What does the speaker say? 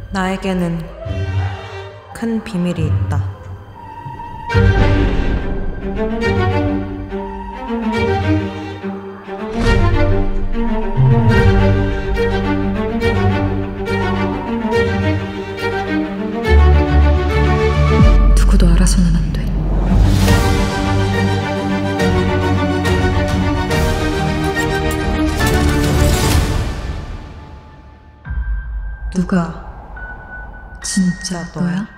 나에게는 큰 비밀이 있다. 누구도 알아서는 안 돼. 누가 진짜 너야?